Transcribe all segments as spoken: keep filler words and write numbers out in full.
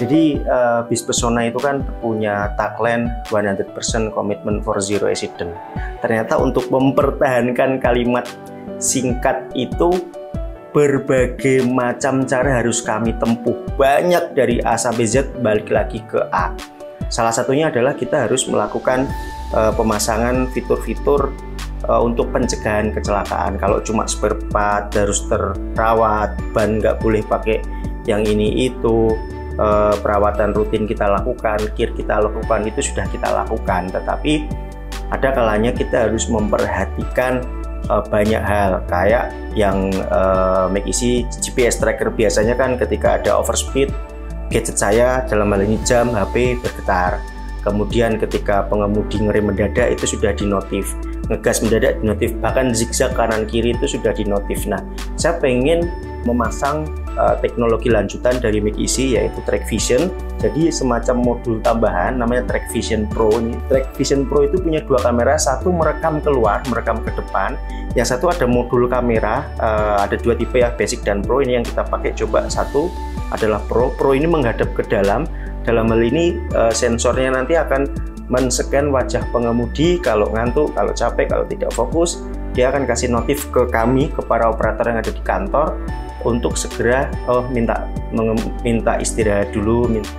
Jadi uh, Bis Pesona itu kan punya tagline one hundred percent commitment for zero accident. Ternyata untuk mempertahankan kalimat singkat itu berbagai macam cara harus kami tempuh. Banyak dari A sampai Z balik lagi ke A. Salah satunya adalah kita harus melakukan uh, pemasangan fitur-fitur uh, untuk pencegahan kecelakaan. Kalau cuma spare part harus terawat, ban nggak boleh pakai yang ini itu. Uh, perawatan rutin kita lakukan, kir kita lakukan, itu sudah kita lakukan. Tetapi ada kalanya kita harus memperhatikan uh, banyak hal, kayak yang uh, make isi G P S tracker. Biasanya kan ketika ada overspeed, gadget saya dalam hal ini jam, H P bergetar. Kemudian ketika pengemudi ngerem mendadak itu sudah dinotif, ngegas mendadak dinotif, bahkan zigzag kanan kiri itu sudah dinotif. Nah, saya pengen memasang uh, teknologi lanjutan dari Make Easy, yaitu Track Vision. Jadi semacam modul tambahan namanya Track Vision Pro. Ini Track Vision Pro itu punya dua kamera, satu merekam keluar, merekam ke depan. Yang satu ada modul kamera, uh, ada dua tipe ya, basic dan pro. Ini yang kita pakai coba. Satu adalah Pro. Pro ini menghadap ke dalam. Dalam hal ini uh, sensornya nanti akan men-scan wajah pengemudi kalau ngantuk, kalau capek, kalau tidak fokus. Dia akan kasih notif ke kami, ke para operator yang ada di kantor, untuk segera oh minta minta istirahat dulu. Minta.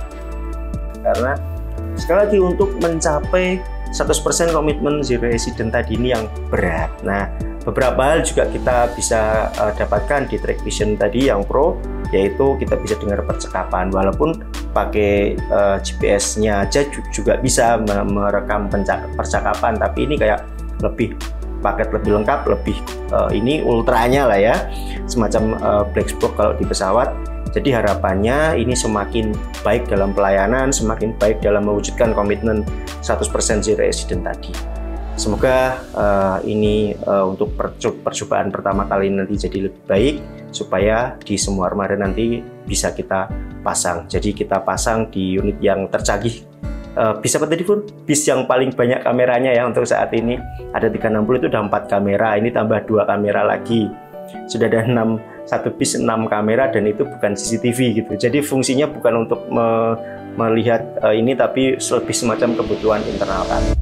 Karena sekali lagi untuk mencapai seratus persen komitmen zero accident tadi ini yang berat. Nah, beberapa hal juga kita bisa uh, dapatkan di Track Vision tadi yang Pro, yaitu kita bisa dengar percakapan, walaupun pakai uh, G P S-nya aja juga bisa merekam percakapan, tapi ini kayak lebih paket lebih lengkap, lebih uh, ini ultranya lah ya, semacam uh, black box kalau di pesawat. Jadi harapannya ini semakin baik dalam pelayanan, semakin baik dalam mewujudkan komitmen seratus persen zero accident tadi. Semoga uh, ini uh, untuk percobaan pertama kali nanti jadi lebih baik, supaya di semua armada nanti bisa kita pasang. Jadi kita pasang di unit yang tercanggih. Uh, bis apa tadi Pun? Bis yang paling banyak kameranya ya untuk saat ini. Ada tiga enam puluh, itu udah empat kamera, ini tambah dua kamera lagi. Sudah ada enam, satu bis enam kamera, dan itu bukan C C T V gitu. Jadi fungsinya bukan untuk me melihat uh, ini, tapi lebih semacam kebutuhan internal kami.